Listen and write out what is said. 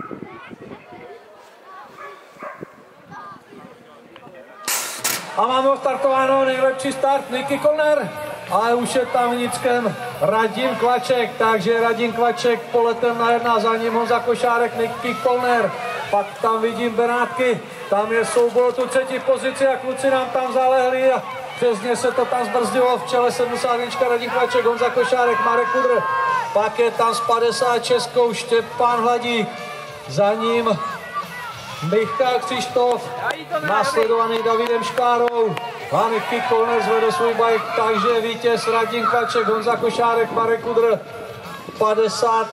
A máme odstartováno, nejlepší start Niky Kolner, ale už je tam vnitřkem Radim Kvaček, takže Radim Kvaček poletem na 1, za ním Honza Košárek, Niky Kolner, pak tam vidím Benátky, tam je souboj tu 3. pozici a kluci nám tam zalehli a přesně se to tam zbrzdilo, v čele 71 Radim Kvaček, Honza Košárek, Marek Kudr, pak je tam s 56 Štěpán Hladík, za ním Michal Křištof, následovaný Davidem Škárou. A Niky Kolner zvede svůj bike, takže vítěz Radim Kvaček, Honza Košárek, Marek Kudr, 50.